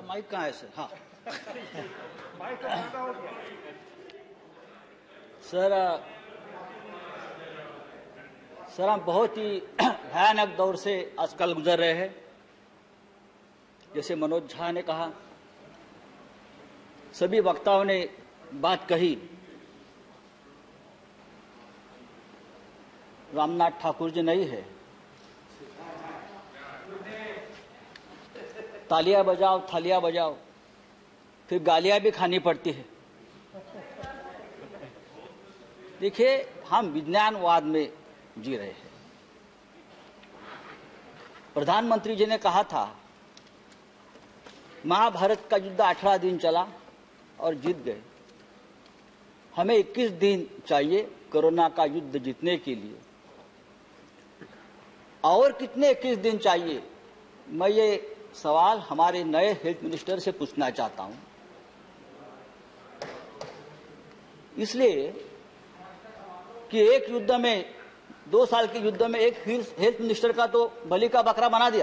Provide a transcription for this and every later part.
Mic कहाँ है sir? हाँ सर हम बहुत ही भयानक दौर से आजकल गुजर रहे हैं। जैसे मनोज झा ने कहा, सभी वक्ताओं ने बात कही। रामनाथ ठाकुर जी नहीं है, तालियां बजाओ थालियां बजाओ, फिर गालियां भी खानी पड़ती है। देखिए, हम विज्ञानवाद में जी रहे हैं। प्रधानमंत्री जी ने कहा था महाभारत का युद्ध 18 दिन चला और जीत गए। हमें 21 दिन चाहिए कोरोना का युद्ध जीतने के लिए। और कितने 21 दिन चाहिए? मैं ये सवाल हमारे नए हेल्थ मिनिस्टर से पूछना चाहता हूं, इसलिए कि एक युद्ध में 2 साल के युद्ध में एक हेल्थ मिनिस्टर का तो बलि का बकरा बना दिया।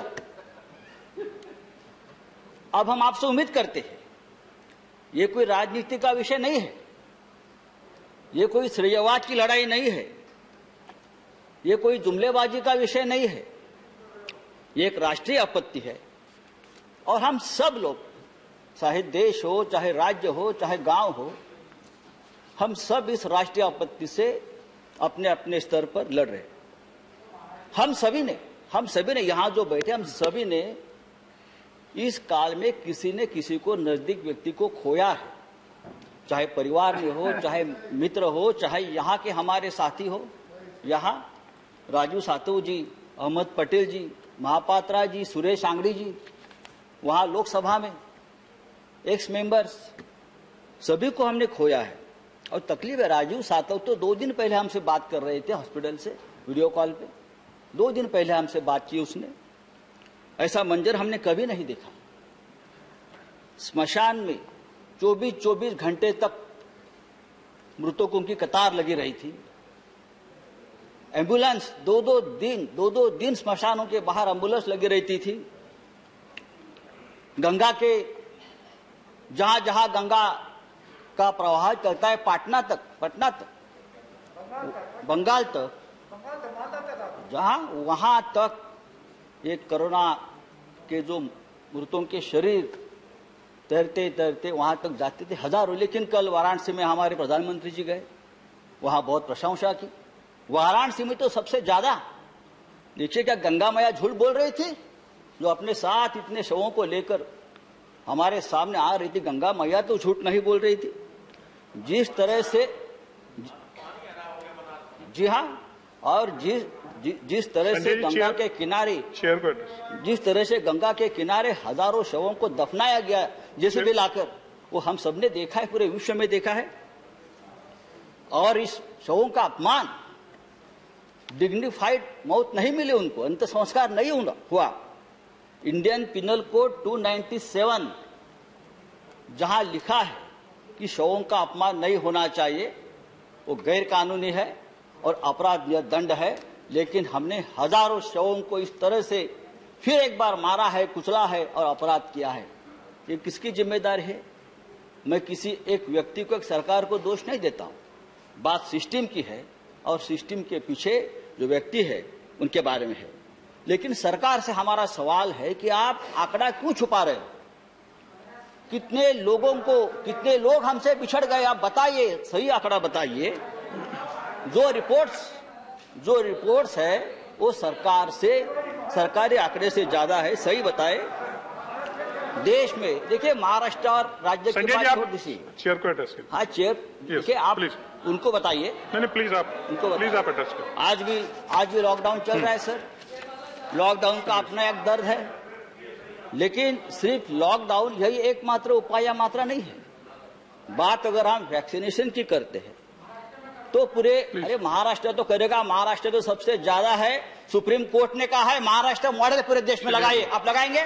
अब हम आपसे उम्मीद करते हैं, ये कोई राजनीति का विषय नहीं है, ये कोई श्रेयवाद की लड़ाई नहीं है, ये कोई जुमलेबाजी का विषय नहीं है, ये एक राष्ट्रीय आपत्ति है। और हम सब लोग, चाहे देश हो, चाहे राज्य हो, चाहे गांव हो, हम सब इस राष्ट्रीय आपत्ति से अपने अपने स्तर पर लड़ रहे हैं। हम सभी ने यहां जो बैठे, हम सभी ने इस काल में किसी ने किसी को, नजदीक व्यक्ति को खोया है, चाहे परिवार में हो, चाहे मित्र हो, चाहे यहाँ के हमारे साथी हो। यहाँ राजू सातव जी, अहमद पटेल जी, महापात्रा जी, सुरेश आंगड़ी जी, वहां लोकसभा में एक्स मेंबर्स, सभी को हमने खोया है। और तकलीफ है, राजू सातव तो 2 दिन पहले हमसे बात कर रहे थे हॉस्पिटल से वीडियो कॉल पे। 2 दिन पहले हमसे बात की उसने। ऐसा मंजर हमने कभी नहीं देखा। स्मशान में 24 घंटे तक मृतकों की कतार लगी रही थी। एम्बुलेंस 2-2 दिन स्मशानों के बाहर एम्बुलेंस लगी रहती थी। गंगा के जहां जहां गंगा का प्रवाह चलता है, पटना तक, बंगाल तक, जहां वहां तक ये कोरोना के जो मृतों के शरीर तैरते तैरते वहां तक जाते थे हजारों। लेकिन कल वाराणसी में हमारे प्रधानमंत्री जी गए, वहां बहुत प्रशंसा की। वाराणसी में तो सबसे ज्यादा, देखिए क्या गंगा मैया झूठ बोल रही थी, जो अपने साथ इतने शवों को लेकर हमारे सामने आ रही थी। गंगा मैया तो झूठ नहीं बोल रही थी। जिस तरह से, जी हाँ, और जिस तरह से गंगा के किनारे, जिस तरह से गंगा के किनारे हजारों शवों को दफनाया गया जैसे भी लाकर, वो हम सबने देखा है, पूरे विश्व में देखा है। और इस शवों का अपमान, डिग्निफाइड मौत नहीं मिली उनको, अंत संस्कार नहीं हुआ। इंडियन पिनल कोड 297 जहां लिखा है कि शवों का अपमान नहीं होना चाहिए, वो गैर कानूनी है और अपराध या दंड है। लेकिन हमने हजारों शवों को इस तरह से फिर एक बार मारा है, कुचला है और अपराध किया है। ये किसकी जिम्मेदारी है? मैं किसी एक व्यक्ति को, एक सरकार को दोष नहीं देता हूं। बात सिस्टम की है और सिस्टम के पीछे जो व्यक्ति है उनके बारे में है। लेकिन सरकार से हमारा सवाल है कि आप आंकड़ा क्यों छुपा रहे हो? कितने लोग हमसे बिछड़ गए, आप बताइए, सही आंकड़ा बताइए। जो रिपोर्ट्स है वो सरकारी आंकड़े से ज्यादा है, सही बताए। देश में देखिए, महाराष्ट्र और राज्य की बात छोड़ दीजिए, चेयर को एड्रेस हाँ चेयर, देखिए आप उनको बताइए। नहीं प्लीज आप एड्रेस करें। आज भी लॉकडाउन चल रहा है सर। लॉकडाउन का अपना एक दर्द है, लेकिन सिर्फ लॉकडाउन यही एकमात्र उपाय या मात्रा नहीं है। बात अगर हम वैक्सीनेशन की करते हैं तो पूरे, अरे महाराष्ट्र तो करेगा, महाराष्ट्र तो सबसे ज्यादा है। सुप्रीम कोर्ट ने कहा है महाराष्ट्र मॉडल पूरे देश में लगाइए। आप लगाएंगे?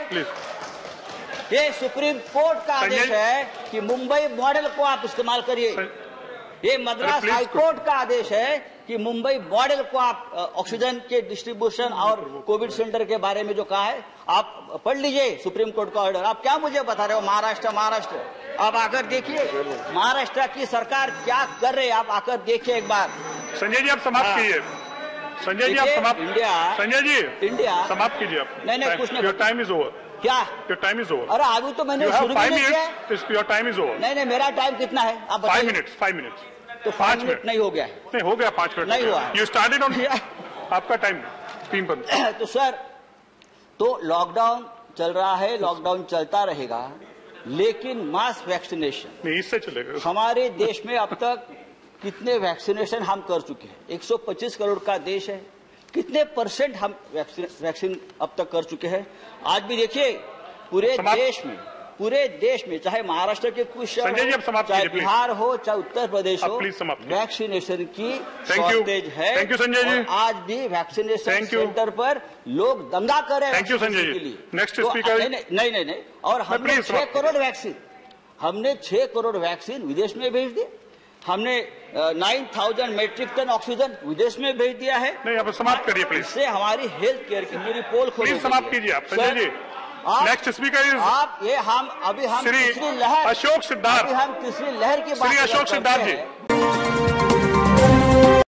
ये सुप्रीम कोर्ट का आदेश है कि मुंबई मॉडल को आप इस्तेमाल करिए। ये मद्रास हाईकोर्ट का आदेश है कि मुंबई मॉडल को आप ऑक्सीजन के डिस्ट्रीब्यूशन और कोविड सेंटर के बारे में जो कहा है आप पढ़ लीजिए सुप्रीम कोर्ट का ऑर्डर। आप क्या मुझे बता रहे हो महाराष्ट्र? आप आकर देखिए महाराष्ट्र की सरकार क्या कर रही है, आप आकर देखिए एक बार। संजय जी आप समाप्त कीजिए। संजय जी आप समाप्त। संजय जी इंडिया समाप्त कीजिए आप। नहीं कुछ नहीं। Your time is over. क्या? Your time is over. अरे अभी तो मैंने शुरू भी नहीं किया। Your time is over. नहीं मेरा टाइम कितना है आप बताइए। 5 मिनट्स। तो 5 मिनट नहीं हो गया? नहीं हो गया, 5 मिनट नहीं हुआ। यू स्टार्टेड ऑन आपका टाइम 3 पर। तो सर तो लॉकडाउन चल रहा है, लॉकडाउन चलता रहेगा, लेकिन मास वैक्सीनेशन नहीं इससे चलेगा। हमारे देश में अब तक कितने वैक्सीनेशन हम कर चुके हैं? 125 करोड़ का देश है, कितने % हम वैक्सीन अब तक कर चुके हैं? आज भी देखिए पूरे देश में चाहे महाराष्ट्र के कुछ शहर हो, चाहे बिहार हो, चाहे उत्तर प्रदेश हो, वैक्सीनेशन की शॉर्टेज है। Thank you Sanjay ji. आज भी वैक्सीनेशन सेंटर पर लोग दंगा कर रहे हैं। Thank you Sanjay ji. Next speaker. नहीं और हमने 6 करोड़ वैक्सीन विदेश में भेज दिए। हमने 9000 मेट्रिक टन ऑक्सीजन विदेश में भेज दिया है। नहीं आप समाप्त करिए प्लीज। इससे हमारी हेल्थ केयर की पूरी पोल खोली। प्लीज समाप्त कीजिए आप Sanjay ji. Next speaker is आप ये अभी हम श्री तीसरी लहर अशोक सिद्धार्थ। हम तीसरी लहर की बात श्री अशोक सिद्धार्थ जी।